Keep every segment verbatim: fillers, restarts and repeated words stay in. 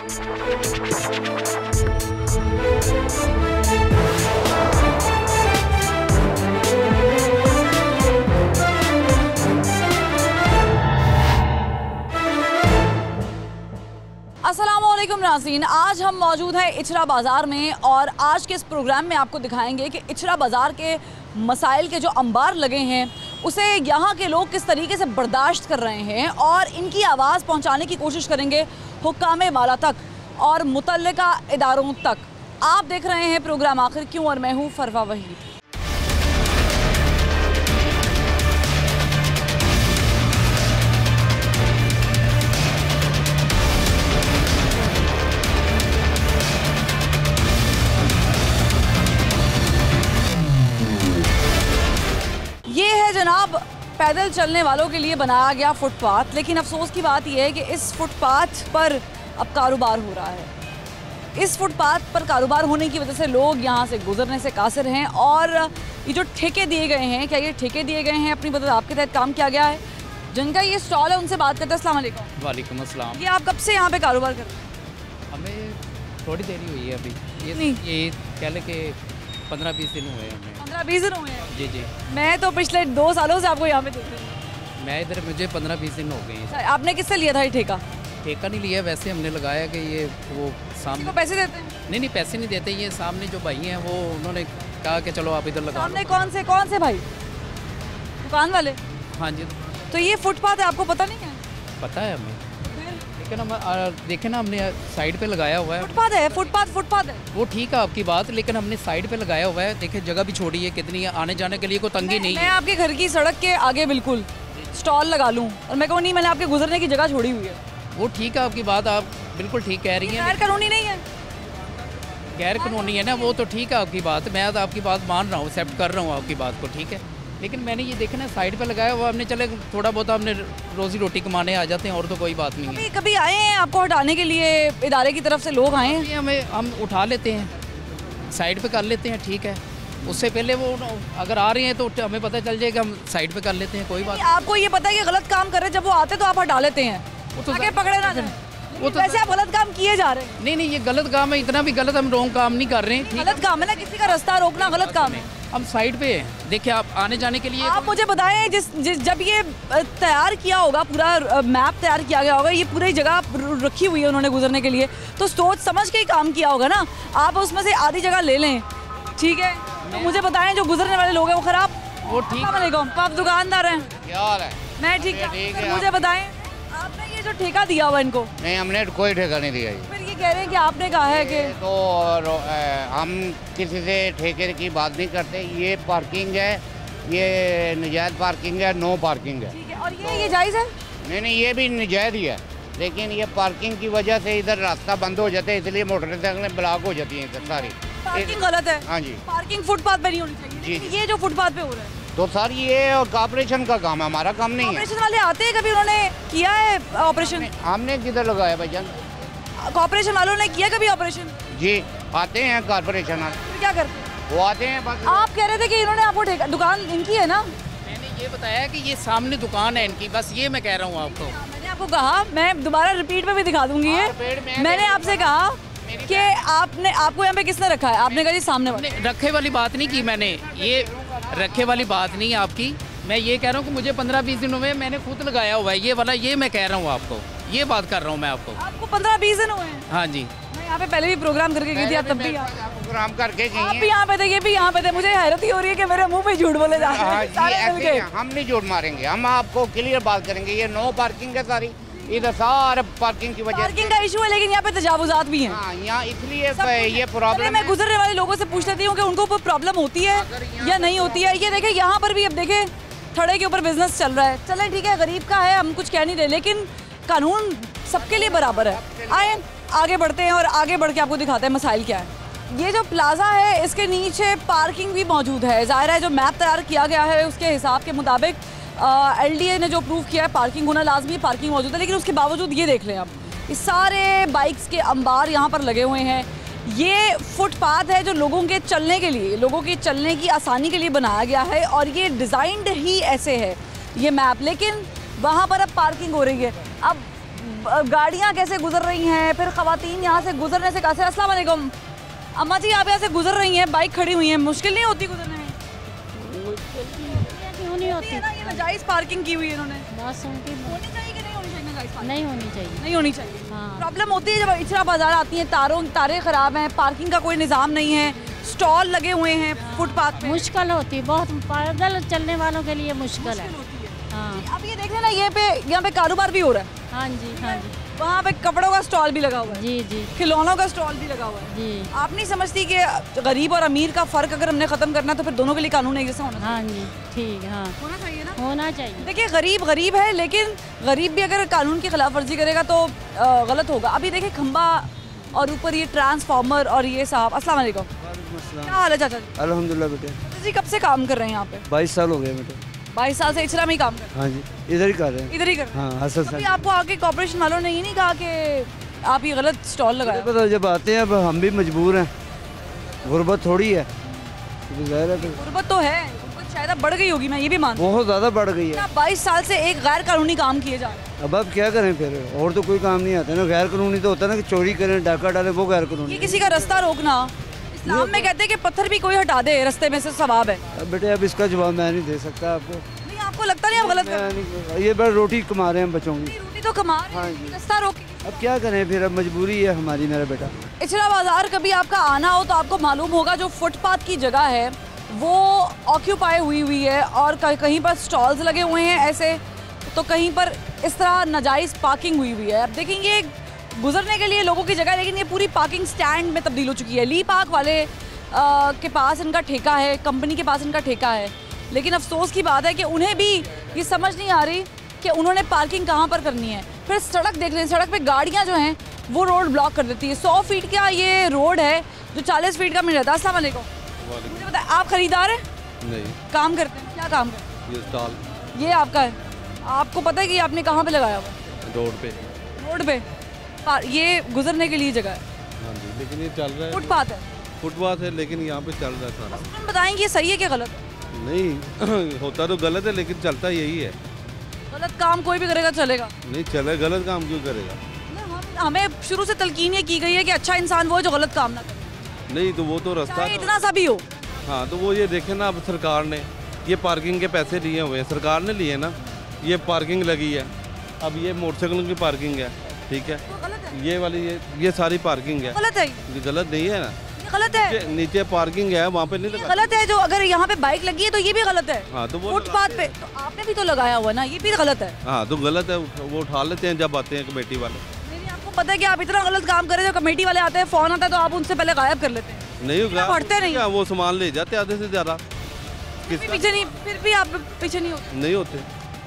अस्सलामुअलैकुम नाज़रीन, आज हम मौजूद हैं इचरा बाज़ार में और आज के इस प्रोग्राम में आपको दिखाएंगे कि इचरा बाज़ार के मसाइल के जो अंबार लगे हैं उसे यहाँ के लोग किस तरीके से बर्दाश्त कर रहे हैं और इनकी आवाज़ पहुँचाने की कोशिश करेंगे हुक्काम वाला तक और मुतल्लिका इदारों तक। आप देख रहे हैं प्रोग्राम आखिर क्यों और मैं हूँ फरवा वहीद। ये है जनाब पैदल चलने वालों के लिए बनाया गया फुटपाथ, लेकिन अफसोस की बात यह है कि इस फुटपाथ पर अब कारोबार हो रहा है। इस फुटपाथ पर कारोबार होने की वजह से लोग यहाँ से गुजरने से कासिर हैं और ये जो ठेके दिए गए हैं, क्या ये ठेके दिए गए हैं अपनी मदद आपके तहत काम किया गया है? जिनका ये स्टॉल है उनसे बात करते हैं। अस्सलाम वालेकुम। वालेकुम अस्सलाम। ये आप कब से यहाँ पे कारोबार कर रहे हैं? हमें थोड़ी देरी हुई है अभी, ये नहीं। ये कह लें कि पंद्रह बीस दिन हुए हमें। पंद्रह बीस दिन हुए हैं? जी जी। मैं तो पिछले दो सालों से आपको यहाँ पे देख रही हूँ। मैं इधर, मुझे पंद्रह बीस दिन हो गए हैं। आपने किससे लिया था ये ठेका? ठेका नहीं लिया, वैसे हमने लगाया कि ये वो सामने को पैसे देते हैं? नहीं नहीं, पैसे नहीं देते। ये सामने जो भाई हैं वो उन्होंने कहा कि चलो आप इधर लगा लो। सामने कौन से कौन से भाई? दुकान वाले? हाँ जी। तो ये फुटपाथ है, आपको पता नहीं है? पता है हमें, लेकिन हम देखें ना, हमने साइड पे लगाया हुआ है। फुटपाथ है, फुटपाथ फुटपाथ है। वो ठीक है आपकी बात, लेकिन हमने साइड पे लगाया हुआ है। देखें जगह भी छोड़ी है कितनी है, आने जाने के लिए कोई तंगी नहीं है। मैं आपके घर की सड़क के आगे बिल्कुल स्टॉल लगा लूँ और मैं कहूँ नहीं, मैंने आपके गुजरने की जगह छोड़ी हुई है। वो ठीक है आपकी बात, आप बिल्कुल ठीक कह रही हैं। गैर कानूनी नहीं है? गैर कानूनी है ना, वो तो ठीक है आपकी बात, मैं तो आपकी बात मान रहा हूँ, एक्सेप्ट कर रहा हूँ आपकी बात को, ठीक है। लेकिन मैंने ये देखा ना साइड पे लगाया हुआ, हमने चले थोड़ा बहुत हमने रोजी रोटी कमाने आ जाते हैं और तो कोई बात नहीं है। कभी कभी आए हैं आपको हटाने के लिए इदारे की तरफ से लोग आए हैं? हमें हम उठा लेते हैं, साइड पे कर लेते हैं, ठीक है। उससे पहले वो अगर आ रहे हैं तो हमें पता चल जाएगा, हम साइड पे कर लेते हैं, कोई बात नहीं। आपको ये पता है कि गलत काम कर रहे हैं, जब वो आते तो आप हटा लेते हैं, वो तो आगे पकड़े ना जाए। वो तो वैसे आप गलत काम किए जा रहे हैं। नहीं नहीं, ये गलत काम है, इतना भी गलत हम रॉन्ग काम नहीं कर रहे हैं। गलत काम है ना, किसी का रास्ता रोकना गलत काम है। हम साइड पे हैं, देखिए आप आने जाने के लिए। आप मुझे बताएं, जिस, जिस जब ये तैयार किया होगा, पूरा मैप तैयार किया गया होगा, ये पूरी जगह रखी हुई है उन्होंने गुजरने के लिए, तो सोच समझ के ही काम किया होगा ना। आप उसमें से आधी जगह ले लें, ठीक है, तो मुझे बताएं जो गुजरने वाले लोग हैं वो खराब। वो ठीक है। आप दुकानदार हैं? क्या हाल है? मैं ठीक है। मुझे बताएं, आपने ये जो ठेका दिया हुआ इनको? नहीं, हमने कोई ठेका नहीं दिया। फिर ये कह रहे हैं कि आपने कहा है कि तो हम किसी से ठेके की बात नहीं करते। ये पार्किंग है, ये नजायज़ पार्किंग है, नो पार्किंग है। ठीक है। और ये ये जायज़ है? नहीं नहीं, ये भी नजायज़ ही है, लेकिन ये पार्किंग की वजह से इधर रास्ता बंद हो जाता है, इसलिए मोटरसाइकिलें ब्लॉक हो जाती हैं इधर सारी। पार्किंग गलत है? हाँ जी। पार्किंग फुटपाथ पे नहीं होनी चाहिए। जी। ये जो फुटपाथ पे हो रहा है तो सर ये कॉर्पोरेशन का काम है, हमारा काम नहीं है। कॉर्पोरेशन वाले आते हैं, कभी उन्होंने किया है ऑपरेशन? हमने किधर लगाया भाईजान? कॉर्पोरेशन वालों ने किया कभी ऑपरेशन? जी, आते हैं कॉर्पोरेशन वाले। फिर क्या करते हैं? वो आते हैं बस। आप कह रहे थे कि इन्होंने आपको ठेका, दुकान इनकी है ना? मैंने ये बताया कि ये सामने दुकान है इनकी, बस ये मैं कह रहा हूँ आपको। मैंने आपको कहा, मैं दोबारा रिपीट पे भी दिखा दूंगी ये। मैंने आपसे कहा कि आपने, आपको यहाँ पे किसने रखा है? आपने कहा जी सामने वाले। रखे वाली बात नहीं की मैंने, ये रखे वाली बात नहीं है आपकी। मैं ये कह रहा हूँ कि मुझे पंद्रह बीस दिन हुए, मैंने खुद लगाया हुआ है ये वाला, ये मैं कह रहा हूँ आपको, ये बात कर रहा हूँ मैं आपको। आपको पंद्रह बीस दिन हुए हैं? हाँ जी। मैं यहाँ पे पहले भी प्रोग्राम करके गई थी, आप तब भी प्रोग्राम करके गई आप भी यहाँ पे थे, ये भी यहाँ पे थे। मुझे हैरत ही हो रही है कि मेरे मुंह पे झूठ बोले जा रहे हैं सारे मिल के। हम नहीं झूठ मारेंगे, हम आपको क्लियर बात करेंगे। ये नो पार्किंग है सारी, इधर सारे पार्किंग की वजह। पार्किंग का इशू है, लेकिन यहाँ पे तजावुजात भी हैं। हाँ, यहाँ इसलिए ये प्रॉब्लम। मैं गुजरने वाले लोगों से पूछ लेती हूँ कि उनको कोई प्रॉब्लम होती है या नहीं होती है। ये देखे यहाँ पर भी, अब देखे थड़े के ऊपर बिजनेस चल रहा है, चलें ठीक है, गरीब का है, हम कुछ कह नहीं रहे, लेकिन कानून सबके लिए बराबर है। आए आगे बढ़ते हैं और आगे बढ़ के आपको दिखाते हैं मसाइल क्या है। ये जो प्लाजा है इसके नीचे पार्किंग भी मौजूद है। ज़ाहिर है जो मैप तैयार किया गया है उसके हिसाब के मुताबिक एल डी ए ने जो प्रूव किया है पार्किंग होना लाजमी, पार्किंग मौजूद है, लेकिन उसके बावजूद ये देख लें आप, इस सारे बाइक्स के अंबार यहाँ पर लगे हुए हैं। ये फुटपाथ है जो लोगों के चलने के लिए, लोगों के चलने की आसानी के लिए बनाया गया है और ये डिज़ाइंड ही ऐसे है ये मैप, लेकिन वहाँ पर अब पार्किंग हो रही है। अब गाड़ियाँ कैसे गुजर रही हैं, फिर खवातीन यहाँ से गुजरने से कैसे। अस्सलाम वालेकुम अम्मा जी, आप यहाँ से गुजर रही हैं, बाइक खड़ी हुई है, मुश्किल नहीं होती गुजरने में? क्यों नहीं होती? ना ये नाजायज पार्किंग की हुई है इन्होंने। बस उनकी होनी चाहिए कि नहीं होनी चाहिए नाजायज पार्किंग? नहीं होनी चाहिए। नहीं होनी चाहिए। हाँ। प्रॉब्लम होती है जब इचरा बाजार आती है, तारों तारे खराब हैं, पार्किंग का कोई निज़ाम नहीं है, स्टॉल लगे हुए हैं फुटपाथ पे। मुश्किल होती है बहुत, पैदल चलने वालों के लिए मुश्किल है। हाँ अब ये देख लेना, ये पे यहाँ पे कारोबार भी हो रहा है, हाँ जी हाँ जी वहाँ पे कपड़ों का स्टॉल भी लगा हुआ है, जी जी खिलौनों का स्टॉल भी लगा हुआ है। जी आप नहीं समझती कि गरीब और अमीर का फ़र्क अगर हमने ख़त्म करना है तो फिर दोनों के लिए कानून एक जैसा होना चाहिए? हाँ जी ठीक है, हाँ होना चाहिए ना। होना चाहिए। देखिए गरीब गरीब है, लेकिन गरीब भी अगर कानून की खिलाफ वर्जी करेगा तो अ, गलत होगा। अभी देखिए खंबा और ऊपर ये ट्रांसफार्मर और ये साहब। अस्सलाम वालेकुम, क्या हाल है चाचा जी? अल्हम्दुलिल्लाह बेटे, चाचा जी कब से काम कर रहे हैं यहाँ पे? बाईस साल हो गए बेटे। बाईस साल से इचरा में ही काम कर रहे हाँ जी, इधर ही कर रहे हैं। हैं? इधर ही कर रहे हैं? हाँ हसन कभी साहब, आपको आके कॉर्पोरेशन वालों ने ये नहीं कहा कि आप ये गलत स्टॉल लगाया? पता जब आते हैं अब हम भी मजबूर हैं, गुर्बत थोड़ी है, तो ज़ाहिर है फिर गुर्बत तो है, गुर्बत शायद अब बढ़ गई होगी, मैं ये भी मानती बहुत ज़्यादा बढ़ गई है। हूँ। बाईस साल से एक गैर कानूनी काम किए जा रहे हैं, अब अब क्या करें फिर, और तो कोई काम नहीं आता ना। गैर कानूनी तो होता है ना कि चोरी करें, डाका डालें, वो गैर कानूनी। ये किसी का रास्ता रोकना, इस्लाम में कहते हैं कि पत्थर भी कोई हटा दे रास्ते में से सवाब है। अब बेटे अब इसका जवाब मैं नहीं दे सकता आपको। नहीं आपको लगता नहीं आप गलत कर रहे मैं नहीं, ये बड़ा रोटी कमा रहे हैं बच्चों की। हैं? रोटी तो कमा रहे हाँ हैं, जी। रास्ता रोके। अब क्या करें फिर, अब मजबूरी है हमारी मेरा बेटा। इचरा बाजार कभी आपका आना हो तो आपको मालूम होगा जो फुटपाथ की जगह है वो ऑक्यूपाई हुई हुई है और कहीं कहीं पर स्टॉल्स लगे हुए हैं ऐसे, तो कहीं पर इस तरह नाजायज़ पार्किंग हुई हुई है। अब देखेंगे ये गुजरने के लिए लोगों की जगह है, लेकिन ये पूरी पार्किंग स्टैंड में तब्दील हो चुकी है। ली पार्क वाले आ, के पास इनका ठेका है, कंपनी के पास इनका ठेका है, लेकिन अफसोस की बात है कि उन्हें भी ये समझ नहीं आ रही कि उन्होंने पार्किंग कहाँ पर करनी है। फिर सड़क देख रहे हैं, सड़क पे गाड़ियाँ जो हैं वो रोड ब्लॉक कर देती है। सौ फीट का ये रोड है जो चालीस फीट का मिल जाता है। अस्सलाम वालेकुम, मुझे बताएं आप खरीदार हैं? नहीं, काम करते हैं, क्या काम करते हैं? ये स्टॉल ये आपका है, आपको पता है कि आपने कहाँ पे लगाया हुआ है? रोड पे। रोड पे, पा- ये गुजरने के लिए जगह है, हाँ जी, लेकिन ये चल रहा है, फुटपाथ है। फुटपाथ है, लेकिन यहाँ पे चल रहा है सारा। हम बताएंगे ये सही है कि गलत है? नहीं होता तो गलत है, लेकिन चलता यही है। गलत काम कोई भी करेगा चलेगा? नहीं चले, गलत काम क्यों करेगा? हम हमें शुरू से तलकीन ये की गई है कि अच्छा इंसान वो है जो गलत काम ना करे, नहीं तो वो तो रास्ता चाहे तो, इतना सा भी हो। हाँ तो वो ये देखे ना, अब सरकार ने ये पार्किंग के पैसे लिए हुए हैं, सरकार ने लिए ना, ये पार्किंग लगी है। अब ये मोटरसाइकिलों की पार्किंग है, ठीक है, तो गलत है, ये वाली ये ये सारी पार्किंग है, गलत है, ये गलत नहीं है ना। ये गलत है, नीचे- नीचे पार्किंग है, वहाँ पे नहीं ये लगा। गलत है। जो अगर यहाँ पे बाइक लगी है तो ये भी गलत है। हाँ तो वो फुटपाथ पे तो आपने भी तो लगाया हुआ ना, ये भी गलत है। हाँ तो गलत है, वो उठा लेते हैं जब आते हैं कमेटी वाले। नहीं नहीं, आपको पता है कि आप इतना गलत काम कर रहे हो, जो कमेटी वाले आते हैं फोन आता है तो आप उनसे पहले गायब कर लेते हैं, नहीं होगा, पढ़ते नहीं। क्या वो सामान ले जाते आधे से ज़्यादा, फिर भी पीछे नहीं, फिर भी आप पीछे नहीं होते। नहीं होते।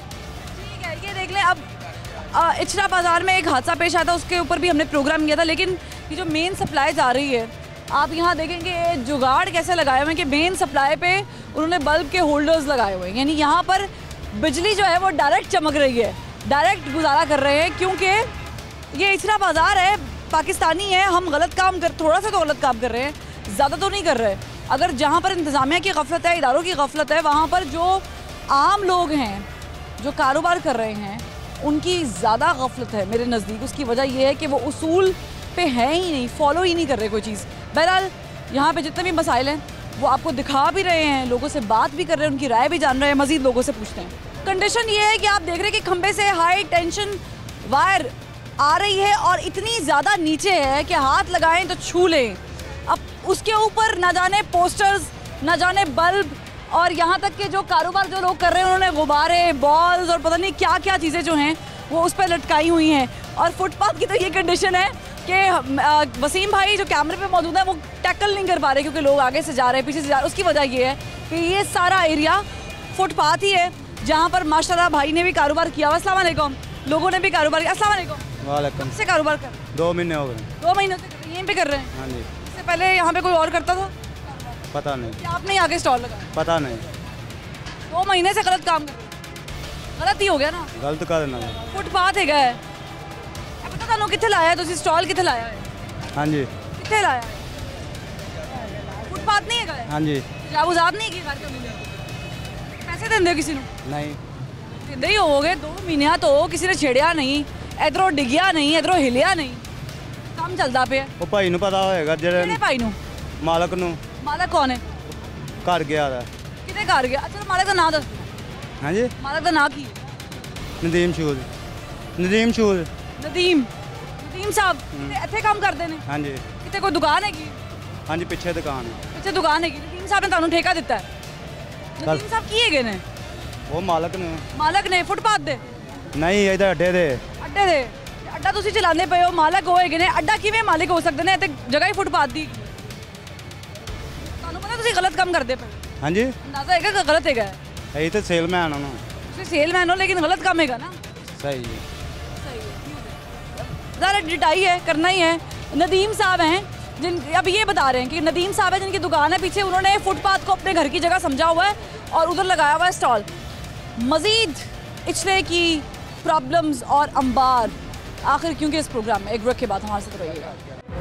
ठीक है, ये देख लें। अब अ, इचरा बाजार में एक हादसा पेश आया था, उसके ऊपर भी हमने प्रोग्राम किया था, लेकिन ये जो मेन सप्लाई जा रही है, आप यहाँ देखेंगे ये जुगाड़ कैसे लगाए हुए हैं कि मेन सप्लाई पे उन्होंने बल्ब के होल्डर्स लगाए हुए हैं, यानी यहाँ पर बिजली जो है वो डायरेक्ट चमक रही है, डायरेक्ट गुजारा कर रहे हैं, क्योंकि ये इचरा बाजार है, पाकिस्तानी है, हम गलत काम कर थोड़ा सा तो गलत काम कर रहे हैं, ज़्यादा तो नहीं कर रहे। अगर जहाँ पर इंतज़ामिया की गफलत है, इदारों की गफलत है, वहाँ पर जो आम लोग हैं जो कारोबार कर रहे हैं उनकी ज़्यादा गफलत है मेरे नज़दीक। उसकी वजह यह है कि वो उसूल पे है ही नहीं, फॉलो ही नहीं कर रहे कोई चीज़। बहरहाल यहाँ पे जितने भी मसाइल हैं वो आपको दिखा भी रहे हैं, लोगों से बात भी कर रहे हैं, उनकी राय भी जान रहे हैं, मज़ीद लोगों से पूछते हैं। कंडीशन ये है कि आप देख रहे हैं कि खंबे से हाई टेंशन वायर आ रही है और इतनी ज़्यादा नीचे है कि हाथ लगाएं तो छू लें। अब उसके ऊपर ना जाने पोस्टर्स, ना जाने बल्ब, और यहाँ तक कि जो कारोबार जो लोग कर रहे हैं उन्होंने गुब्बारे, बॉल्स और पता नहीं क्या क्या चीज़ें जो हैं वो उस पर लटकाई हुई हैं। और फुटपाथ की तो ये कंडीशन है कि वसीम भाई जो कैमरे पे मौजूद है वो टैकल नहीं कर पा रहे, क्योंकि लोग आगे से जा रहे हैं, पीछे से जा रहे हैं। उसकी वजह ये है कि ये सारा एरिया फुटपाथ ही है जहाँ पर माशाल्लाह भाई ने भी कारोबार किया हुआ। अस्सलाम वालेकुम, लोगों ने भी कारोबार किया। अस्सलाम वालेकुम। वालेकुम। से कारोबार कर रहे हैं? दो महीने हो गए। दो महीने से यहीं पे कर रहे हैं? हाँ जी। इससे पहले यहाँ पे कोई और करता था? पता नहीं, कि आपने यहाँ के स्टॉल लगाया? पता नहीं, दो महीने से गलत काम कर रहे हैं। गलत ही हो गया ना, गलत कर देना। फुटपाथ है गया पता ਤੁਹਾਨੂੰ ਕਿੱਥੇ ਲਾਇਆ ਹੈ ਤੁਸੀਂ ਸਟਾਲ ਕਿੱਥੇ ਲਾਇਆ ਹੈ? हाँ जी, ਕਿੱਥੇ ਲਾਇਆ ਹੈ? ਫੁਟਪਾਥ ਨਹੀਂ ਹੈਗਾ? हाँ जी। ਜਾਬੂਜ਼ਾਬ ਨਹੀਂ ਕੀ ਕਰਕੇ ਮਿਲਿਆ? ਪੈਸੇ ਦਿੰਦੇ ਹੋ ਕਿਸੇ ਨੂੰ? नहीं, ਦਿੰਦੇ ਹੀ ਹੋਵੋਗੇ। ਦੋ ਮਹੀਨਿਆਂ ਤੋਂ ਕਿਸੇ ਨੇ ਛੇੜਿਆ ਨਹੀਂ, इधरों डिगिया नहीं, इधरों हिलिया नहीं, काम चलता पे ਉਹ ਭਾਈ ਨੂੰ ਪਤਾ ਹੋਏਗਾ ਕਿਹੜੇ ਜਿਹੜੇ ਭਾਈ ਨੂੰ? ਮਾਲਕ ਨੂੰ ਮਾਲਕ ਕੌਣ ਹੈ? ਘਰ ਗਿਆ ਦਾ ਕਿਤੇ ਘਰ ਗਿਆ? ਅੱਛਾ ਮਾਲਕ ਦਾ ਨਾਂ ਦੱਸ। ਹਾਂਜੀ ਮਾਲਕ ਦਾ ਨਾਂ ਕੀ ਹੈ? Nadeem shoes Nadeem shoes Nadeem. ਨਦੀਮ ਸਾਹਿਬ ਕਿਤੇ ਇੱਥੇ ਕੰਮ ਕਰਦੇ ਨੇ? ਹਾਂਜੀ ਕਿਤੇ ਕੋਈ ਦੁਕਾਨ ਹੈਗੀ? ਹਾਂਜੀ ਪਿੱਛੇ ਦੁਕਾਨ ਹੈ ਪਿੱਛੇ ਦੁਕਾਨ ਹੈਗੀ। ਨਦੀਮ ਸਾਹਿਬ ਨੇ ਤੁਹਾਨੂੰ ਠੇਕਾ ਦਿੱਤਾ ਹੈ? ਨਦੀਮ ਸਾਹਿਬ ਕੀ ਹੈਗੇ ਨੇ? ਉਹ ਮਾਲਕ ਨੇ ਮਾਲਕ ਨੇ ਫੁੱਟਪਾਥ ਦੇ? ਨਹੀਂ ਇਹਦਾ ਅੱਡੇ ਦੇ ਅੱਡੇ ਦੇ? ਅੱਡਾ ਤੁਸੀਂ ਚਲਾਉਂਦੇ ਪਏ ਹੋ, ਮਾਲਕ ਉਹ ਹੈਗੇ ਨੇ। ਅੱਡਾ ਕਿਵੇਂ ਮਾਲਿਕ ਹੋ ਸਕਦੇ ਨੇ? ਤੇ ਜਗ੍ਹਾ ਹੀ ਫੁੱਟਪਾਥ ਦੀ। ਤੁਹਾਨੂੰ ਪਤਾ ਤੁਸੀਂ ਗਲਤ ਕੰਮ ਕਰਦੇ ਪਏ? ਹਾਂਜੀ ਅੰਦਾਜ਼ਾ ਹੈਗਾ ਕਿ ਗਲਤ ਹੈਗਾ? ਅਸੀਂ ਤਾਂ ਸੇਲਮੈਨ ਹਾਂ ਨਾ ਤੁਸੀਂ ਸੇਲਮੈਨ ਹੋ ਲੇਕਿਨ गलत काम हैगा ना। सही सही है, ज़रा डिटाई है, करना ही है। नदीम साहब हैं जिन अब ये बता रहे हैं कि नदीम साहब है जिनकी दुकान है पीछे, उन्होंने फुटपाथ को अपने घर की जगह समझा हुआ है और उधर लगाया हुआ है स्टॉल। मज़ीद इचले की प्रॉब्लम्स और अंबार आखिर क्योंकि इस प्रोग्राम में एक ब्रेक के बाद हमारे साथ रहिएगा।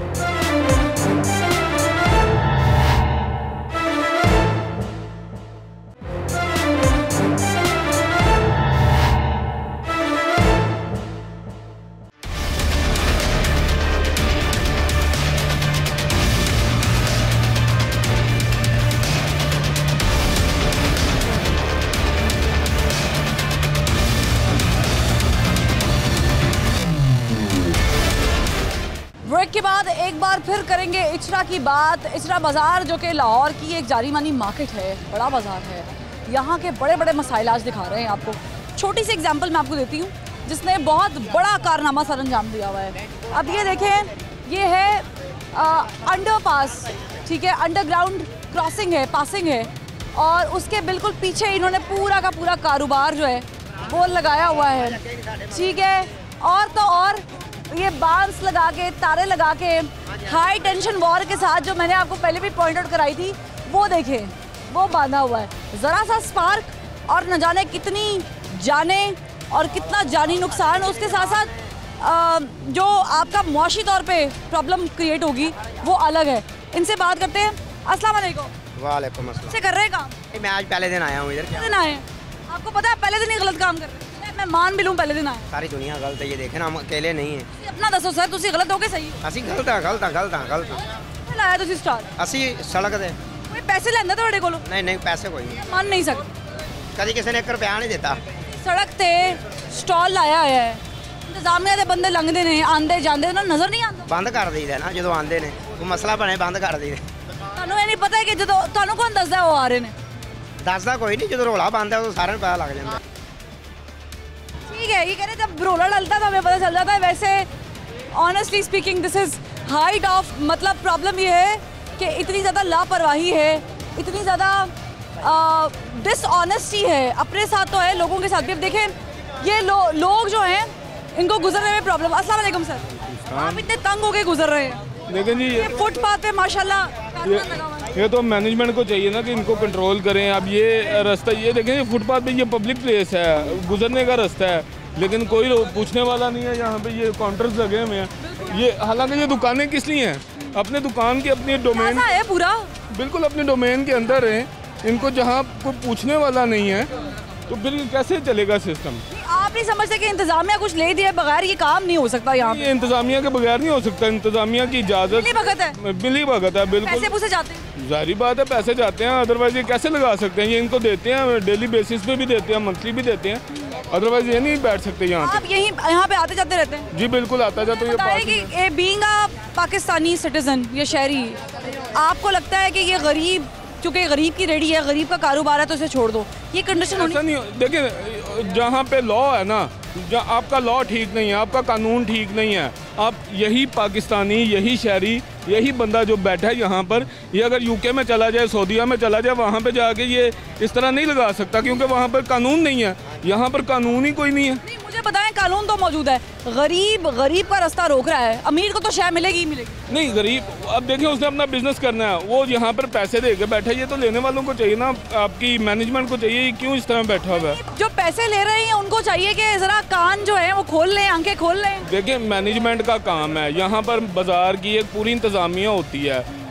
ब्रेक के बाद एक बार फिर करेंगे इचरा की बात। इचरा बाज़ार जो कि लाहौर की एक जारी मानी मार्केट है, बड़ा बाज़ार है। यहाँ के बड़े बड़े मसाइल आज दिखा रहे हैं आपको। छोटी सी एग्जांपल मैं आपको देती हूँ जिसने बहुत बड़ा कारनामा सर अंजाम दिया हुआ है। अब ये देखें, ये है अंडरपास, ठीक है, अंडरग्राउंड क्रॉसिंग है, पासिंग है, और उसके बिल्कुल पीछे इन्होंने पूरा का पूरा कारोबार जो है वो लगाया हुआ है, ठीक है। और तो और ये बांस लगा के, तारे लगा के, हाई टेंशन वायर के साथ जो मैंने आपको पहले भी पॉइंट आउट कराई थी वो देखें, वो बांधा हुआ है। ज़रा सा स्पार्क और न जाने कितनी जाने और कितना जानी नुकसान, उसके साथ साथ आ, जो आपका मुआशी तौर पे प्रॉब्लम क्रिएट होगी वो अलग है। इनसे बात करते हैं। अस्सलाम वालेकुम। वालेकुम अस्सलाम। से कर रहे हैं काम? मैं आज पहले दिन आया हूँ इधर। पहले दिन आए हैं? आपको पता है पहले दिन ही गलत काम कर रहे हैं? मैं मान भी लूँ पहले दिन आए। सारी दुनिया गलत है, ये देखे ना, हम अकेले नहीं हैं। अपना दसो सर, तुसी गलत हो के सही? ਅਸੀਂ ਗਲਤ ਆ ਗਲਤ ਆ ਗਲਤ ਆ ਗਲਤ ਆ। लाया तुसी स्टार? ਅਸੀਂ ਸੜਕ ਦੇ कोई पैसे लेंदा ਤੁਹਾਡੇ ਕੋਲੋਂ? नहीं नहीं पैसे कोई नहीं, मान नहीं सकते। कभी किसी ने एक रुपया नहीं देता। सड़क ते स्टॉल लाया होया है, इंतजामिया ਦੇ ਬੰਦੇ ਲੰਘਦੇ ਨੇ, ਆਂਦੇ ਜਾਂਦੇ, ਉਹਨਾਂ ਨੂੰ ਨਜ਼ਰ ਨਹੀਂ ਆਉਂਦਾ? ਬੰਦ ਕਰ ਦਈਦਾ ਨਾ ਜਦੋਂ ਆਂਦੇ ਨੇ, ਉਹ ਮਸਲਾ ਬਣੇ ਬੰਦ ਕਰ ਦਈਦਾ। ਤੁਹਾਨੂੰ ਇਹ ਨਹੀਂ ਪਤਾ ਕਿ ਜਦੋਂ ਤੁਹਾਨੂੰ ਕੌਣ ਦੱਸਦਾ ਉਹ ਆ ਰਹੇ ਨੇ? ਦੱਸਦਾ ਕੋਈ ਨਹੀਂ, ਜਦੋਂ ਰੋਲਾ ਬੰਦਾ ਉਹ ਸਾਰਿਆਂ ਨੂੰ ਪਤਾ ਲੱਗ ਜਾਂਦਾ। ठीक है, ये कह रहे जब रोला डलता तो हमें पता चल जाता है। वैसे honestly speaking this is height of, मतलब प्रॉब्लम ये है कि इतनी ज़्यादा लापरवाही है, इतनी ज़्यादा डिसऑनेस्टी है, अपने साथ तो है, लोगों के साथ भी। अब देखें ये लो, लोग जो हैं इनको गुजरने में प्रॉब्लम। अस्सलाम वालेकुम सर, आप इतने तंग होके गुजर रहे हैं? लेकिन जी ये फुटपाथ पे माशाल्लाह ये, ये तो मैनेजमेंट को चाहिए ना कि इनको कंट्रोल करें। अब ये रास्ता, ये देखें, ये फुटपाथ पे ये पब्लिक प्लेस है, गुजरने का रास्ता है, लेकिन कोई पूछने वाला नहीं है। यहाँ पे ये काउंटर्स लगे हुए हैं, ये हालांकि ये दुकानें किस लिए हैं? अपने दुकान की अपनी डोमेन है पूरा, बिल्कुल अपने डोमेन के अंदर है। इनको जहाँ कोई पूछने वाला नहीं है तो फिर कैसे चलेगा सिस्टम? आप नहीं समझते कि इंतजामिया कुछ ले दिए बगैर ये काम नहीं हो सकता? यहाँ ये इंतजामिया के बगैर नहीं हो सकता, इंतजामिया की इजाज़त मिली भगत है, मिली भगत है, बिल्कुल। पैसे पूसे जाते हैं, जारी बात है, पैसे जाते हैं, अदरवाइज ये कैसे लगा सकते हैं? ये इनको देते हैं, डेली बेसिस पे भी देते हैं, मंथली भी देते हैं, अदरवाइज ये नहीं बैठ सकते यहाँ आप यहीं यहाँ पे आते जाते रहते हैं? जी बिल्कुल आता जाता हूँ। बताइए कि बीइंग अ पाकिस्तानी सिटीजन, ये शहरी, आपको लगता है कि ये गरीब, क्योंकि गरीब की रेडी है, गरीब का कारोबार है, तो इसे छोड़ दो, ये कंडीशन ऐसा नहीं? देखिए जहाँ पे लॉ है ना, जहाँ आपका लॉ ठीक नहीं है, आपका कानून ठीक नहीं है, आप यही पाकिस्तानी, यही शहरी, यही बंदा जो बैठा है यहाँ पर, ये अगर यूके में चला जाए, सऊदीया में चला जाए, वहाँ पे जाके ये इस तरह नहीं लगा सकता, क्योंकि वहाँ पर कानून नहीं है। यहाँ पर कानून ही कोई नहीं है। नहीं, मुझे बताएं, कानून तो मौजूद है, गरीब गरीब का रास्ता रोक रहा है, अमीर को तो शय मिलेगी ही मिलेगी। नहीं, गरीब, अब देखिए उसने अपना बिजनेस करना है, वो यहाँ पर पैसे दे के बैठा है, ये तो लेने वालों को चाहिए ना, आपकी मैनेजमेंट को चाहिए, क्यों इस तरह बैठा हुआ है? जो पैसे ले रहे हैं उनको चाहिए कि जरा कान जो है वो खोल लें, आंखें खोल लें। देखिए मैनेजमेंट का काम है, यहाँ पर बाज़ार की एक पूरी इंतज़ामिया होती है,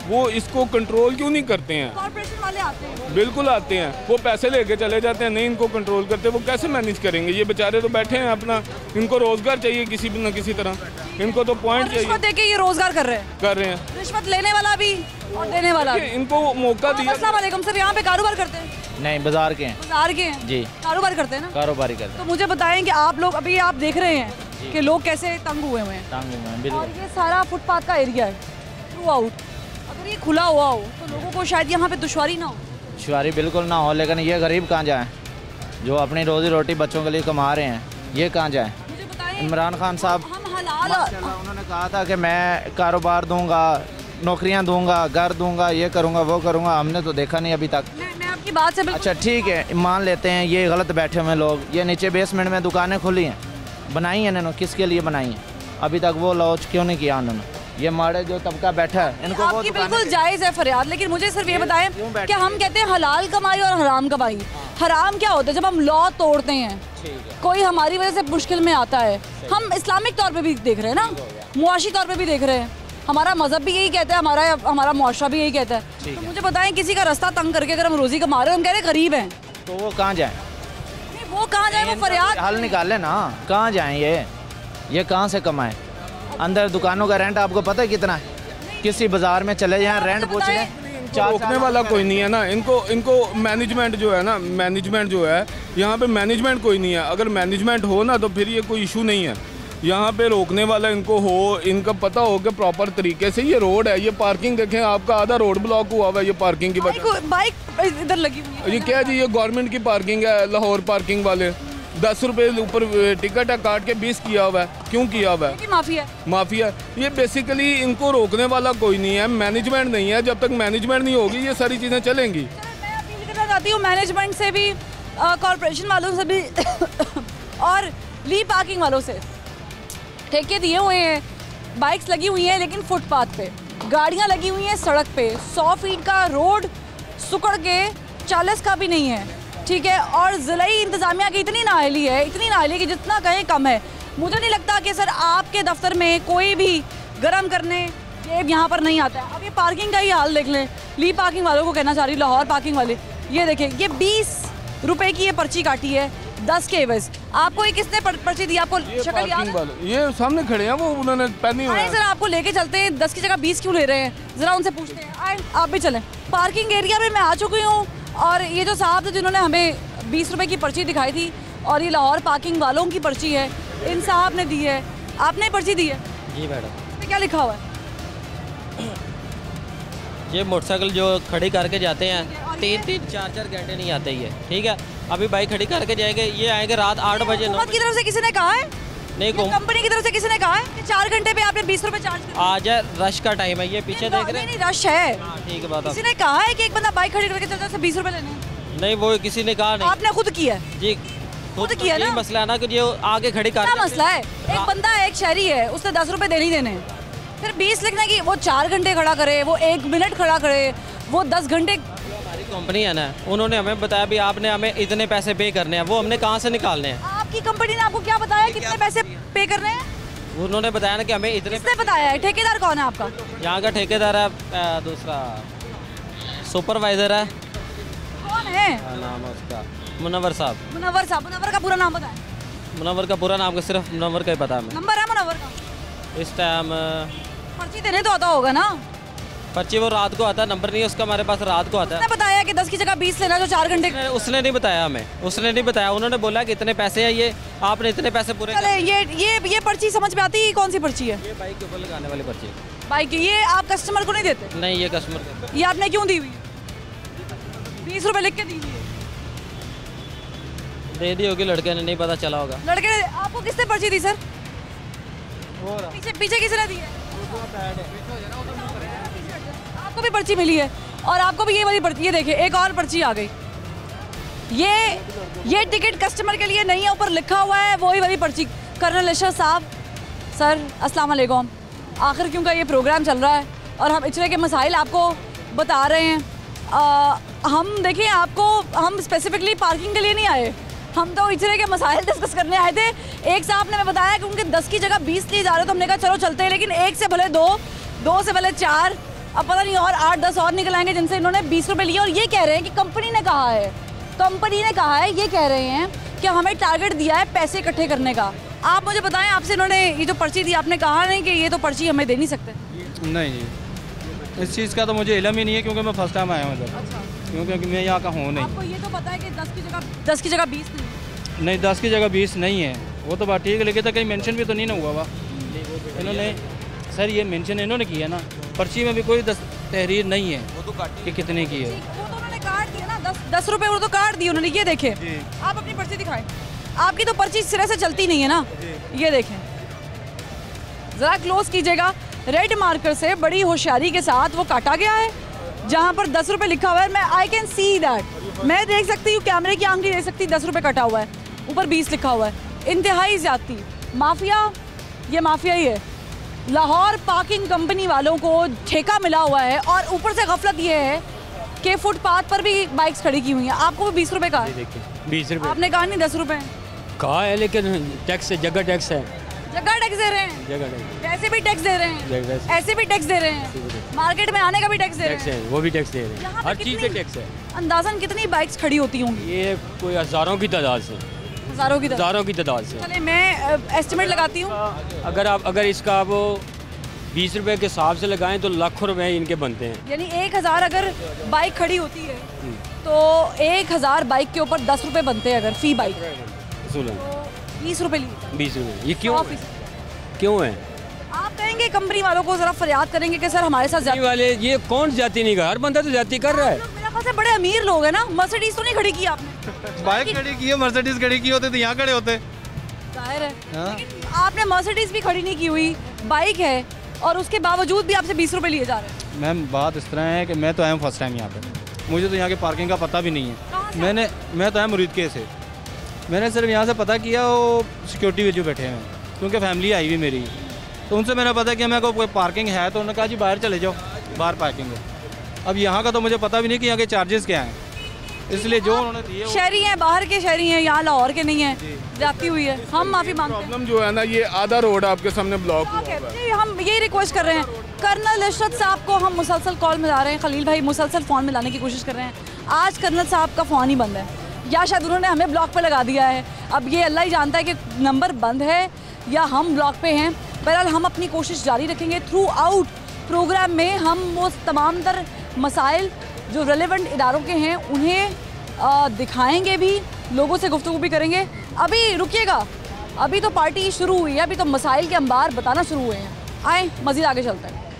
वो इसको कंट्रोल क्यों नहीं करते हैं? कॉर्पोरेशन वाले आते हैं, बिल्कुल आते हैं, वो पैसे लेके चले जाते हैं, नहीं इनको कंट्रोल करते, वो कैसे मैनेज करेंगे? ये बेचारे तो बैठे हैं अपना, इनको रोजगार चाहिए किसी न किसी तरह, इनको तो पॉइंट चाहिए। रिश्वत देके ये रोजगार कर रहे हैं कर रहे हैं रिश्वत लेने वाला भी और देने वाला भी। इनको मौका दिया। अस्सलाम वालेकुम सर, यहाँ पे कारोबार करते हैं? नहीं, बाजार के हैं। बाजार के हैं जी। कारोबार करते हैं ना? कारोबारी करते तो मुझे बताएं कि आप लोग अभी आप देख रहे हैं कि लोग कैसे तंग हुए हुए हैं, टांग में और बिल्कुल। ये सारा फुटपाथ का एरिया है थ्रू आउट। अगर ये खुला हुआ हो तो लोगों को शायद यहाँ पे दुश्वारी ना हो। दुश्वारी बिल्कुल ना हो, लेकिन ये गरीब कहाँ जाएं जो अपनी रोजी रोटी बच्चों के लिए कमा रहे हैं, ये कहाँ जाएं? मुझे बताएं, इमरान खान साहब हम हलाल माशाल्लाह उन्होंने कहा था कि मैं कारोबार दूंगा, नौकरियां दूंगा, घर दूंगा, ये करूंगा, वो करूंगा, हमने तो देखा नहीं अभी तक। मैं, मैं आपकी बात से बिल्कुल अच्छा ठीक है, मान लेते हैं ये गलत बैठे हुए लोग, ये नीचे बेसमेंट में दुकानें खुली हैं, बनाई हैं इन्होंने, किसके लिए बनाई हैं? अभी तक वो लॉन्च क्यों नहीं किया उन्होंने? ये माड़े जो तबका बैठा है इनको वो आपकी दुकानें- बिल्कुल जायज़ है फरियाद, लेकिन मुझे सिर्फ ये बताएं क्यों बैठे? कि हम कहते हैं हलाल कमाई और हराम कमाई। हराम क्या होता है? जब हम लॉ तोड़ते हैं, कोई हमारी वजह से मुश्किल में आता है, हम इस्लामिक तौर पे भी देख रहे हैं ना, मुआशी तौर पे भी देख रहे हैं, हमारा मजहब भी यही कहता है, हमारा हमारा मुआशरा भी यही कहता है। तो मुझे बताएं, किसी का रास्ता तंग करके अगर हम रोजी कमा रहे हैं, हम कह रहे हैं गरीब हैं, तो वो कहाँ जाए? नहीं, वो कहाँ जाए? वो फरियाद हल निकाले ना, कहाँ जाएं ये ये कहाँ से कमाएं? अंदर दुकानों का रेंट आपको पता है कितना है? किसी बाजार में चले जाएं, रेंट पूछ लें, चार रोकने वाला कोई नहीं है ना इनको। इनको मैनेजमेंट जो है ना, मैनेजमेंट जो है यहाँ पे मैनेजमेंट कोई नहीं है। अगर मैनेजमेंट हो ना तो फिर ये कोई इशू नहीं है। यहाँ पे रोकने वाला इनको हो, इनका पता हो कि प्रॉपर तरीके से ये रोड है, ये पार्किंग देखें, आपका आधा रोड ब्लॉक हुआ हुआ है ये पार्किंग की वजह बाइक बाइक इधर लगी हुई है। से। ये क्या जी, ये गवर्नमेंट की पार्किंग है, लाहौर पार्किंग वाले दस रुपये ऊपर टिकट है, काट के बीस किया हुआ है। क्यों किया हुआ है? Mafia mafia. ये बेसिकली इनको रोकने वाला कोई नहीं है, मैनेजमेंट नहीं है। जब तक मैनेजमेंट नहीं होगी ये सारी चीज़ें चलेंगी। मैं अपील करना चाहती हूँ मैनेजमेंट से भी, कॉरपोरेशन वालों से भी और ली पार्किंग वालों से। ठेके दिए हुए हैं, बाइक्स लगी हुई हैं, लेकिन फुटपाथ पे गाड़ियाँ लगी हुई हैं, सड़क पे सौ फीट का रोड सुकड़ के चालीस का भी नहीं है, ठीक है। और ज़िलाई इंतज़ामिया की इतनी नाअहली है, इतनी नाअहली है कि जितना कहें कम है। मुझे नहीं लगता कि सर आपके दफ्तर में कोई भी गरम करने ये यहाँ पर नहीं आता है। अब ये पार्किंग का ही हाल देख लें, ली पार्किंग वालों को कहना चाह रही, लाहौर पार्किंग वाले, ये देखें, ये बीस रुपए की ये पर्ची काटी है, दस के एवज। आपको ये किसने पर, पर्ची दी? आपको शक्ल याद है? ये सामने खड़े हैं, वो उन्होंने पहनी हुई है। सर आपको लेके चलते हैं, दस की जगह बीस क्यों ले रहे हैं? ज़रा उनसे पूछते हैं। आए आप भी चलें। पार्किंग एरिया में मैं आ चुकी हूँ, और ये जो साहब थे जिन्होंने हमें बीस रुपए की पर्ची दिखाई थी, और ये लाहौर पार्किंग वालों की पर्ची है, इन साहब ने दी है। आपने पर्ची दी है? जी मैडम। इसमें क्या लिखा हुआ है? ये मोटरसाइकिल जो खड़ी करके जाते हैं, तीन तीन चार चार घंटे नहीं आते ये, ठीक है। अभी बाइक खड़ी करके जाएंगे, ये आएंगे रात आठ बजे। हुकूमत की तरफ से किसी ने कहा है? नहीं, कंपनी की तरफ से किसी ने कहा है कि चार घंटे पे आपने बीस रुपए चार्ज कर? आज है रश का टाइम है, ये पीछे देख रहे हैं। नहीं, रश है, ठीक है। बात किसी ने कहा है कि एक बंदा बाइक खड़ी करके चलता है, बीस रुपए लेने? नहीं, वो किसी ने कहा नहीं। आपने खुद किया है? जी खुद किया ना। मसला है ना कि जो आगे खड़ी कर, क्या मसला है? एक बंदा एक शहरी है, उसने दस रुपए देने ही देने, फिर बीस लिखना कि वो चार घंटे खड़ा करे, वो एक मिनट खड़ा करे, वो दस घंटे। हमारी कंपनी है ना, उन्होंने हमें बताया भी आपने हमें इतने पैसे पे करने हैं, वो हमने कहाँ से निकालने हैं? आपकी कंपनी ने आपको क्या बताया कितने पैसे पे करने हैं? उन्होंने बताया ना कि हमें इतने। किसने बताया है? ठेकेदार कौन है आपका? यहाँ का ठेकेदार है दूसरा, सुपरवाइजर है। कौन है? नाम है उसका मुनव्वर साहब। मुनव्वर साहब। मुनव्वर का पूरा नाम बताएं। मुनव्वर का पूरा नाम, सिर्फ मुनव्वर का ही पता है हमें। नंबर है मुनव्वर का? इस टाइम पर्ची देने तो आता होगा ना? पर्ची वो रात को आता है, नंबर नहीं है उसका हमारे पास, रात को आता है। उसने बताया कि दस की जगह बीस लेना, जो चार घंटे। उसने नहीं बताया हमें, उसने नहीं बताया। उन्होंने बोला कि इतने पैसे हैं, ये आपने इतने पैसे पूरे। चले, ये ये ये पर्ची समझ में आती है? कौन सी पर्ची है? ये बाइक के ऊपर लगाने वाली पर्ची। बाइक, ये आप कस्टमर को नहीं देते? नहीं, ये कस्टमर। ये आपने क्यों दी हुई? बीस रुपए लिख के दी हुई है। दे दी होगी लड़के ने, नहीं पता चला होगा। लड़के ने आपको किसने पर्ची दी सर? पीछे पीछे किसने दी है? आपको भी पर्ची मिली है, और आपको भी ये वाली पर्ची। ये देखिए, एक और पर्ची आ गई। ये ये टिकट कस्टमर के लिए नहीं है, ऊपर लिखा हुआ है वही वाली पर्ची। कर्नल अशरफ साहब, सर अस्सलाम वालेकुम। आखिर क्योंकि ये प्रोग्राम चल रहा है और हम इचरे के मसाइल आपको बता रहे हैं। आ, हम देखें, आपको हम स्पेसिफिकली पार्किंग के लिए नहीं आए, हम तो इचरे के मसाइल डिस्कस करने आए थे। एक साहब ने हमें बताया कि उनके दस की जगह बीस लिए जा रहे, तो हमने कहा चलो चलते हैं, लेकिन एक से भले दो, दो से भले चार, अब पता नहीं और आठ दस और निकल आएंगे जिनसे इन्होंने बीस रुपए लिए और ये कह रहे हैं कि कंपनी ने कहा है कंपनी ने कहा है ये कह रहे हैं कि हमें टारगेट दिया है पैसे इकट्ठे करने का। आप मुझे बताएं, आपसे इन्होंने ये जो पर्ची दी आपने कहा नहीं कि ये तो पर्ची हमें दे नहीं सकते? नहीं जी, इस चीज़ का तो मुझे इल्म ही नहीं है क्योंकि मैं फर्स्ट टाइम आया हूँ इधर। अच्छा। क्योंकि मैं यहाँ का हूँ नहीं। आपको ये तो पता है कि दस की जगह दस की जगह बीस नहीं? नहीं, दस की जगह बीस नहीं है, वो तो बात ठीक है, लेकिन तो कहीं मेंशन भी तो नहीं ना हुआ हुआ। इन्होंने सर ये मेंशन इन्होंने किया ना, पर्ची में भी कोई दस तहरीर नहीं है वो तो कि कितने की है। वो तो उन्होंने काट दिया ना, दस दस रुपये वो तो काट दिए उन्होंने। ये देखें, आप अपनी पर्ची दिखाएं। आपकी तो पर्ची सिरे से चलती नहीं है ना, ये देखें ज़रा क्लोज कीजिएगा। रेड मार्कर से बड़ी होशियारी के साथ वो काटा गया है जहाँ पर दस रुपये लिखा हुआ है। मैं आई कैन सी दैट, मैं देख सकती हूँ, कैमरे की आंख नहीं देख सकती, दस रुपये कटा हुआ है, ऊपर बीस लिखा हुआ है। इंतहाई ज़्यादती, माफिया, ये माफिया ही है। लाहौर पार्किंग कंपनी वालों को ठेका मिला हुआ है और ऊपर से गफलत ये है कि फुटपाथ पर भी बाइक्स खड़ी की हुई हैं। आपको भी बीस रुपये का है? बीस रुपये आपने कहा नहीं दस रुपये कहा है, लेकिन टैक्स है, जगह टैक्स है, जगह टैक्स दे रहे हैं, जगह टैक्स, वैसे भी टैक्स दे रहे हैं, ऐसे भी टैक्स दे रहे हैं, मार्केट में आने का भी टैक्स दे रहे हैं, वो भी टैक्स दे रहे हैं, हर चीज़ पे टैक्स है। अंदाज़न कितनी बाइक्स खड़ी होती होंगी? ये कोई हज़ारों की तादाद से, हज़ारों की हज़ारों की तादाद से। चले मैं एस्टिमेट लगाती हूँ, अगर आप अगर इसका वो बीस रुपए के हिसाब से लगाएं तो लाखों रुपए इनके बनते हैं। यानी एक हज़ार अगर बाइक खड़ी होती है तो एक हज़ार बाइक के ऊपर दस रुपए बनते हैं अगर फी बाइक, तो बीस रुपए लिए। बीस रुपए ये क्यों क्यों है? आप कहेंगे कंपनी वालों को जरा फरियाद करेंगे कि सर हमारे साथ जाती वाले ये कौन जाती नहीं कर, हर बंदा तो जाती कर रहा है। मेरा ख्याल से बड़े अमीर लोग हैं ना, मर्सिडीज तो नहीं खड़ी की आपने? बाइक खड़ी की है, मर्सिडीज खड़ी की होते तो यहाँ खड़े होते, जाहिर है। लेकिन आपने मर्सिडीज भी खड़ी नहीं की हुई, बाइक है, और उसके बावजूद भी आपसे बीस रुपए लिए जा रहे हैं। मैम बात इस तरह है कि मैं तो आया हूँ फर्स्ट टाइम यहाँ पे, मुझे तो यहाँ के पार्किंग का पता भी नहीं है। मैंने मैं तो आया मुरीद के से, मैंने सिर्फ यहाँ से पता किया वो सिक्योरिटी में जो बैठे हैं, क्योंकि फैमिली आई हुई मेरी, तो उनसे मैंने पता किया मेरे को कोई पार्किंग है, तो उन्होंने कहा जी बाहर चले जाओ, बाहर पार्किंग है। अब यहाँ का तो मुझे पता भी नहीं कि यहाँ के चार्जेस क्या हैं, इसलिए जो उन्होंने दिए। शहरी हैं, बाहर के शहरी हैं, यहाँ लाहौर के नहीं हैं, जाती हुई है, हम माफ़ी मांगते हैं। प्रॉब्लम जो है ना, ये आधा रोड आपके सामने ब्लॉक हुआ है। हम यही रिक्वेस्ट कर रहे हैं, कर्नल इशरत साहब को हम मुसलसल कॉल मिला रहे हैं, खलील भाई मुसलसल फ़ोन मिलाने की कोशिश कर रहे हैं। आज कर्नल साहब का फ़ोन ही बंद है, या शायद उन्होंने हमें ब्लॉक पे लगा दिया है। अब ये अल्लाह ही जानता है कि नंबर बंद है या हम ब्लॉक पे हैं। बहरहाल हम अपनी कोशिश जारी रखेंगे। थ्रू आउट प्रोग्राम में हम वो तमाम तर मसाइल जो रेलेवेंट इदारों के हैं उन्हें आ, दिखाएंगे भी, लोगों से गुफ्तगू भी करेंगे। अभी रुकिएगा, अभी तो पार्टी शुरू हुई है, अभी तो मसाइल के अंबार बताना शुरू हुए हैं। आए मज़ीद आगे चलते हैं।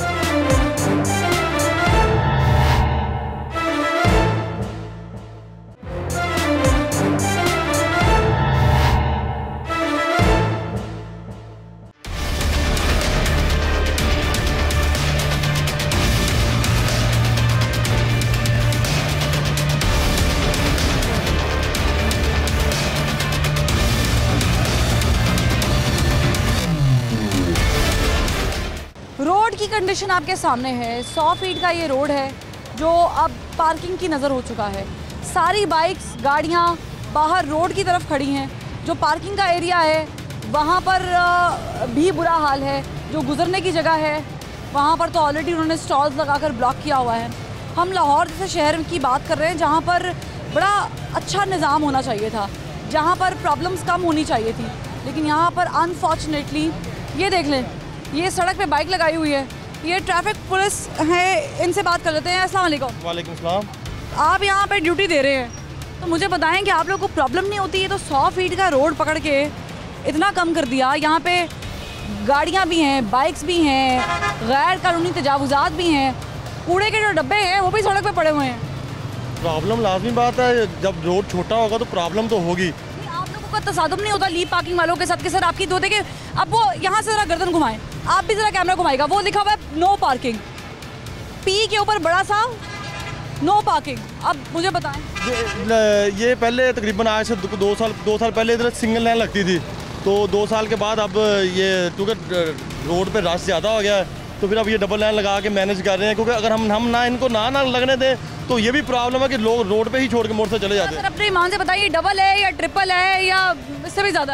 रोड की कंडीशन आपके सामने है। सौ फीट का ये रोड है जो अब पार्किंग की नज़र हो चुका है। सारी बाइक्स, गाड़ियाँ बाहर रोड की तरफ खड़ी हैं। जो पार्किंग का एरिया है वहाँ पर भी बुरा हाल है। जो गुजरने की जगह है वहाँ पर तो ऑलरेडी उन्होंने स्टॉल्स लगाकर ब्लॉक किया हुआ है। हम लाहौर जैसे शहर की बात कर रहे हैं जहाँ पर बड़ा अच्छा निज़ाम होना चाहिए था, जहाँ पर प्रॉब्लम्स कम होनी चाहिए थी, लेकिन यहाँ पर अनफॉर्चुनेटली ये देख लें, ये सड़क पे बाइक लगाई हुई है। ये ट्रैफिक पुलिस है, इनसे बात कर लेते हैं। अस्सलाम वालेकुम। वालेकुम सलाम। आप यहाँ पे ड्यूटी दे रहे हैं, तो मुझे बताएं कि आप लोगों को प्रॉब्लम नहीं होती? ये तो सौ फीट का रोड पकड़ के इतना कम कर दिया, यहाँ पे गाड़ियाँ भी हैं, बाइक्स भी हैं, गैर कानूनी तजावुज़ात भी हैं, कूड़े के जो डब्बे हैं वो भी सड़क पे पड़े हुए हैं। प्रॉब्लम लाजमी बात है, जब रोड छोटा होगा तो प्रॉब्लम तो होगी। आप लोगों का तसादुम नहीं होता ली पार्किंग वालों के साथ कि सर आपकी दो देखे, अब वो यहाँ से ज़रा गर्दन घुमाएं, आप भी ज़रा कैमरा घुमाएगा, वो लिखा हुआ है नो पार्किंग, पी के ऊपर बड़ा सा नो पार्किंग। अब मुझे बताएं। ये, ये पहले तकरीबन आज से दो साल दो साल पहले इधर सिंगल लाइन लगती थी, तो दो साल के बाद अब ये क्योंकि रोड पे रश ज़्यादा हो गया है, तो फिर अब ये डबल लाइन लगा के मैनेज कर रहे हैं, क्योंकि अगर हम हम ना इनको ना ना लगने दें तो ये भी प्रॉब्लम है कि लोग रोड पे ही छोड़ के मोड़ से चले जाते हैं। सर अपने ईमान से बताइए, डबल है या ट्रिपल है या इससे भी ज़्यादा है?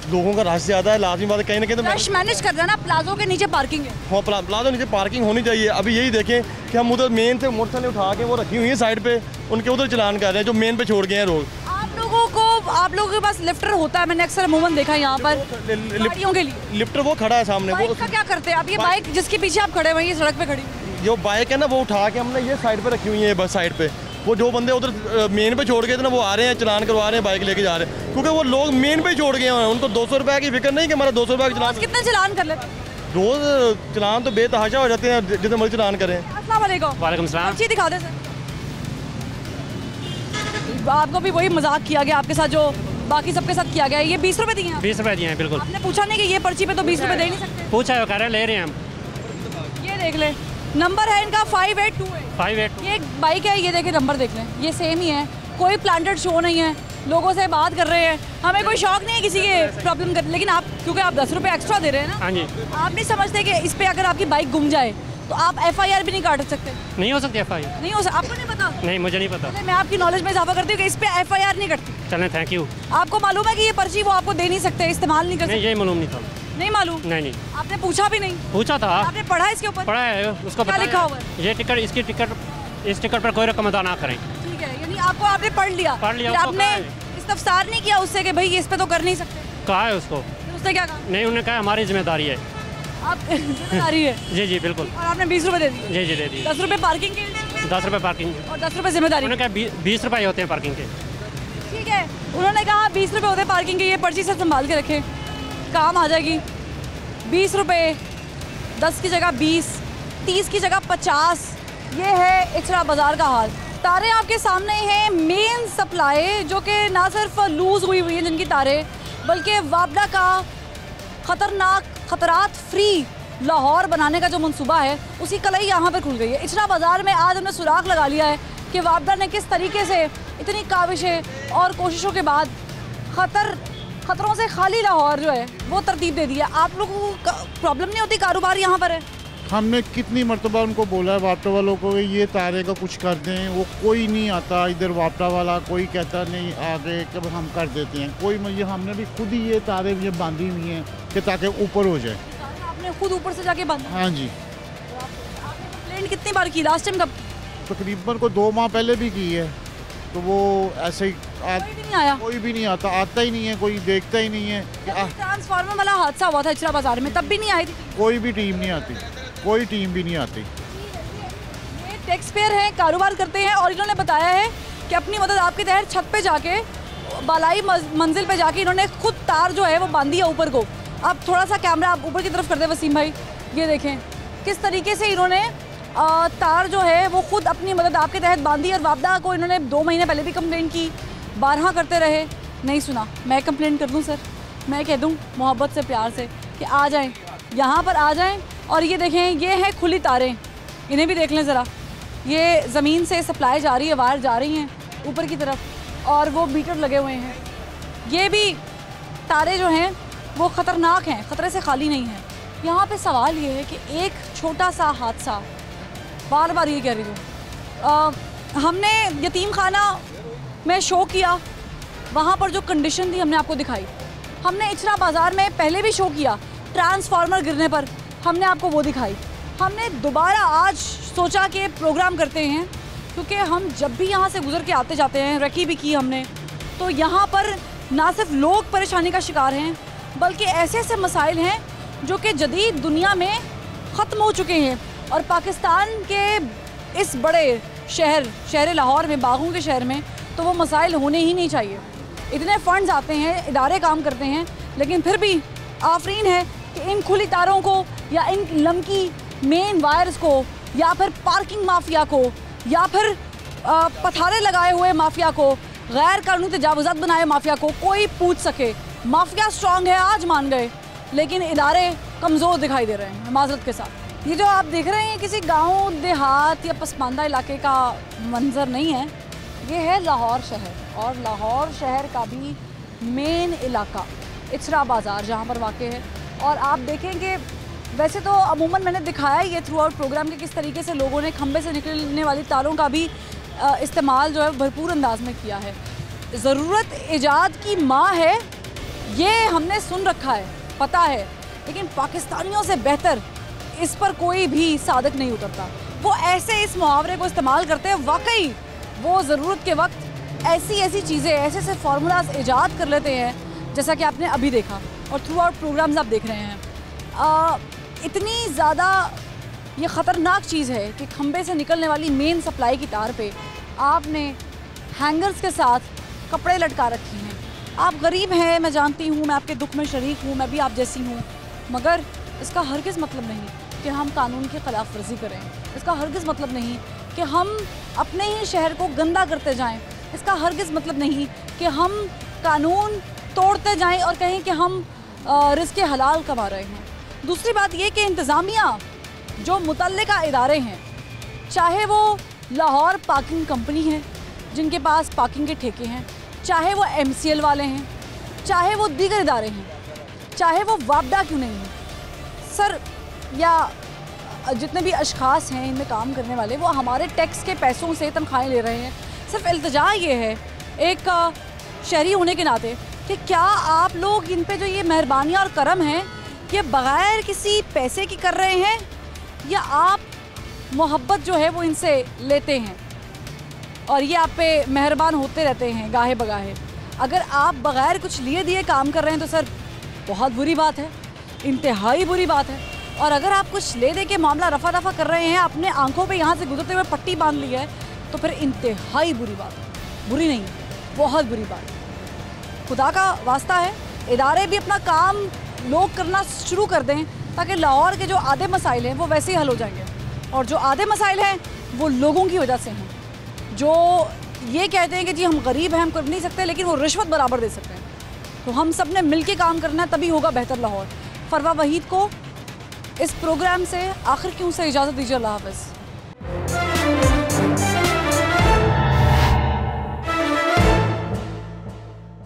लोगों का रश ज़्यादा है, लाजमी बात है कहीं ना कहीं तो रश मैनेज कर रहे हैं ना, प्लाजो के नीचे पार्किंग है। हाँ प्ला, प्लाजो नीचे पार्किंग होनी चाहिए। अभी यही देखें कि हम उधर मेन से मोटरसाइकिल उठा के वो रखी हुई है साइड पे, उनके उधर चलान कर रहे हैं जो मेन पे छोड़ गए हैं रोड। आप लोगों को आप लोगों के पास लिफ्टर होता है, मैंने अक्सर अमूमन देखा है यहाँ पर गाड़ियों के लिए। लिफ्टर वो खड़ा है सामने। बाइक का क्या करते हैं आप? ये बाइक जिसके पीछे आप खड़े हुए हैं, ये सड़क पे खड़ी जो बाइक है ना वो उठा के हमने ये साइड पे रखी हुई है, बस साइड पे। वो जो बंदे उधर मेन पे छोड़ गए थे ना वो आ रहे हैं, चलान करवा रहे हैं, बाइक लेके जा रहे हैं, क्योंकि वो लोग मेन पे छोड़ गए हैं। उनको दो सौ रुपये की फिक्र नहीं कि हमारा दो सौ रुपये का चलान। कितने चलान कर लेते? रोज चलान तो बेतहाशा हो जाते हैं, जितने मर्जी चलान करें। अस्सलाम वालेकुम। वालेकुम सलाम। पर्ची दिखा दे सर। आपको भी वही मजाक किया गया आपके साथ जो बाकी सबके साथ किया गया है। ये बीस रुपए दिए हैं? बीस रुपए दिए हैं, बिल्कुल। आपने पूछा नहीं कि ये पर्ची पे तो बीस रुपए दे नहीं सकते? पूछा है, कह रहे हैं ले रहे हैं हम। ये देख ले, नंबर है इनका five eight two eight. Five eight ये एक बाइक है, ये देखे नंबर देख लें, ये सेम ही है, कोई प्लांटेड शो नहीं है। लोगों से बात कर रहे हैं, हमें कोई शौक नहीं है किसी के प्रॉब्लम कर, लेकिन आप क्योंकि आप दस रुपये एक्स्ट्रा दे रहे हैं ना। हाँ जी। आप नहीं समझते कि इस पे अगर आपकी बाइक गुम जाए तो आप एफ आई आर भी नहीं काट सकते? नहीं हो सकती एफ आई आर। नहीं हो सकता? आपको नहीं पता? नहीं, मुझे नहीं पता। मैं आपकी नॉलेज में इजाफा करती हूँ कि इस पे एफ आई आर नहीं कटती। चलें, थैंक यू। आपको मालूम है कि ये पर्ची वो आपको दे नहीं सकते, इस्तेमाल नहीं कर सकते? नहीं, यही मालूम नहीं था। नहीं मालूम? नहीं नहीं। आपने पूछा भी नहीं? पूछा था। आपने पढ़ा इसके ऊपर? पढ़ा है, उसको क्या लिखा हुआ है? ये टिकट, इसकी टिकट, इस टिकट पर कोई रकम अदा ना करें। ठीक है, यानी आपको आपने पढ़ लिया? पढ़ लिया। आपने इस्तफसार नहीं किया उससे कि भाई इस पे तो कर नहीं सकते? कहा है उसको। उसने क्या कहा? नहीं, उन्होंने कहा हमारी जिम्मेदारी है। आप जिम्मेदारी है? जी जी बिल्कुल। और आपने बीस रुपए दे दिए? जी जी दे दिए। दस रुपए पार्किंग के? दस रुपए पार्किंग और दस रुपए जिम्मेदारी? उन्होंने कहा बीस रुपए होते हैं पार्किंग के। ठीक है, उन्होंने कहा बीस रुपए होते हैं पार्किंग के, ये पर्ची से संभाल के रखें, काम आ जाएगी। बीस रुपए, दस की जगह बीस, तीस की जगह पचास। ये है इचरा बाज़ार का हाल। तारें आपके सामने हैं, मेन सप्लाई जो कि ना सिर्फ लूज़ हुई हुई हैं जिनकी तारें, बल्कि वापडा का ख़तरनाक खतरात फ्री लाहौर बनाने का जो मंसूबा है उसी कलई यहाँ पर खुल गई है। इचरा बाज़ार में आज हमने सुराख लगा लिया है कि वापडा ने किस तरीके से इतनी काविशें और कोशिशों के बाद खतर खतरों से खाली लाहौर जो है वो तरतीब दे दी है। आप लोगों को प्रॉब्लम नहीं होती? कारोबार यहाँ पर है। हमने कितनी मरतबा उनको बोला है वापटा वालों को ये तारे का कुछ कर दें, वो कोई नहीं आता इधर। वापटा वाला कोई कहता नहीं आगे कब हम कर देते हैं, कोई मुझे हमने भी खुद ही ये तारे ये बांधी हुई हैं कि ताकि ऊपर हो जाए। आपने खुद ऊपर से जाके बांधा? हाँ जी। आपने कंप्लेंट कितनी बार की? लास्ट टाइम कब? तकरीबन को दो माह पहले भी की है, तो वो ऐसे ही आ, कोई भी नहीं आया? कोई भी नहीं आता, आता ही नहीं है, कोई देखता ही नहीं है। ट्रांसफार्मर वाला हादसा हुआ था इचरा बाज़ार में, तब भी नहीं आई थी? कोई भी टीम नहीं आती, कोई टीम भी नहीं आती। ये टैक्स पेयर हैं, कारोबार करते हैं और इन्होंने बताया है कि अपनी मदद आपके तहत छत पे जाके बालाई मंजिल पे जाके इन्होंने खुद तार जो है वो बांधी है ऊपर को। आप थोड़ा सा कैमरा आप ऊपर की तरफ कर दें वसीम भाई, ये देखें किस तरीके से इन्होंने आ, तार जो है वो खुद अपनी मदद आपके तहत बांधी। और वापडा को इन्होंने दो महीने पहले भी कंप्लेंट की, बारहा करते रहे, नहीं सुना। मैं कंप्लेंट कर दूँ सर? मैं कह दूँ मोहब्बत से प्यार से कि आ जाएँ, यहाँ पर आ जाएँ। और ये देखें, ये है खुली तारें, इन्हें भी देख लें ज़रा। ये ज़मीन से सप्लाई जा रही है, वायर जा रही हैं ऊपर की तरफ और वो मीटर लगे हुए हैं। ये भी तारे जो हैं वो ख़तरनाक हैं, ख़तरे से खाली नहीं हैं। यहाँ पे सवाल ये है कि एक छोटा सा हादसा, बार बार ये कह रही हूँ, हमने यतीम खाना में शो किया, वहाँ पर जो कंडीशन थी हमने आपको दिखाई। हमने इचरा बाज़ार में पहले भी शो किया, ट्रांसफार्मर गिरने पर हमने आपको वो दिखाई। हमने दोबारा आज सोचा कि प्रोग्राम करते हैं, क्योंकि हम जब भी यहाँ से गुजर के आते जाते हैं, रकी भी की हमने, तो यहाँ पर ना सिर्फ लोग परेशानी का शिकार हैं, बल्कि ऐसे ऐसे मसाइल हैं जो कि जदीद दुनिया में ख़त्म हो चुके हैं। और पाकिस्तान के इस बड़े शहर शहर लाहौर में, बागों के शहर में, तो वो मसाइल होने ही नहीं चाहिए। इतने फ़ंड्स आते हैं, इदारे काम करते हैं, लेकिन फिर भी आफरीन है कि इन खुली तारों को या इन लमकी मेन वायर्स को या फिर पार्किंग माफिया को या फिर पथारे लगाए हुए माफिया को, गैर कानूनी तजावुज़ात बनाए माफिया को कोई पूछ सके। माफिया स्ट्रांग है, आज मान गए, लेकिन इदारे कमज़ोर दिखाई दे रहे हैं माजरत के साथ। ये जो आप देख रहे हैं किसी गांव देहात या पसमानदा इलाके का मंजर नहीं है, ये है लाहौर शहर। और लाहौर शहर का भी मेन इलाका इचरा बाज़ार जहाँ पर वाक़ है। और आप देखेंगे, वैसे तो अमूमन मैंने दिखाया ये थ्रू आउट प्रोग्राम के किस तरीके से लोगों ने खंबे से निकलने वाली तारों का भी इस्तेमाल जो है भरपूर अंदाज में किया है। ज़रूरत ईजाद की माँ है, ये हमने सुन रखा है, पता है, लेकिन पाकिस्तानियों से बेहतर इस पर कोई भी साधक नहीं उतरता। वो ऐसे इस मुहावरे को इस्तेमाल करते हैं, वाकई वो ज़रूरत के वक्त ऐसी ऐसी चीज़ें, ऐसे ऐसे फार्मूलाज ईजाद कर लेते हैं, जैसा कि आपने अभी देखा और थ्रू आउट प्रोग्राम्स आप देख रहे हैं। आ, इतनी ज़्यादा ये ख़तरनाक चीज़ है कि खंबे से निकलने वाली मेन सप्लाई की तार पे आपने हैंगर्स के साथ कपड़े लटका रखे हैं। आप गरीब हैं, मैं जानती हूँ, मैं आपके दुख में शरीक हूँ, मैं भी आप जैसी हूँ, मगर इसका हरगिज़ मतलब नहीं कि हम कानून की खिलाफ वर्जी करें। इसका हरगिज़ मतलब नहीं कि हम अपने ही शहर को गंदा करते जाएं। इसका हरगिज़ मतलब नहीं कि हम कानून तोड़ते जाएं और कहें कि हम रिज़्क़ हलाल कमा रहे हैं। दूसरी बात ये कि इंतज़ामिया जो मुतल्लिका इदारे हैं, चाहे वो लाहौर पार्किंग कंपनी है जिनके पास पार्किंग के ठेके हैं, चाहे वो एम सी एल वाले हैं, चाहे वो दीगर इदारे हैं, चाहे वो वापडा क्यों नहीं है, सर, या जितने भी अशखास हैं इनमें काम करने वाले, वो हमारे टैक्स के पैसों से तनख्वाहें ले रहे हैं। सिर्फ इल्तिजा ये है एक शहरी होने के नाते कि क्या आप लोग इन पे जो ये मेहरबानी और करम है ये बग़ैर किसी पैसे की कर रहे हैं, या आप मोहब्बत जो है वो इनसे लेते हैं और ये आप पे मेहरबान होते रहते हैं गाहे बगाहे। अगर आप बग़ैर कुछ लिए दिए काम कर रहे हैं तो सर बहुत बुरी बात है, इंतहाई बुरी बात है। और अगर आप कुछ ले दे के मामला रफा दफा कर रहे हैं, अपने आंखों पे यहाँ से गुजरते हुए पट्टी बांध ली है, तो फिर इंतहाई बुरी बात है। बुरी नहीं, बहुत बुरी बात है। खुदा का वास्ता है इदारे भी अपना काम लोग करना शुरू कर दें, ताकि लाहौर के जो आधे मसाइल हैं वो वैसे ही हल हो जाएंगे। और जो आधे मसाइल हैं वो लोगों की वजह से हैं, जो ये कहते हैं कि जी हम गरीब हैं, हम कर नहीं सकते, लेकिन वो रिश्वत बराबर दे सकते हैं। तो हम सब ने मिल के काम करना है, तभी होगा बेहतर लाहौर। फरवा वहीद को इस प्रोग्राम से आखिर क्यों से इजाज़त दीजिए। अल्लाह हाफ़िज़।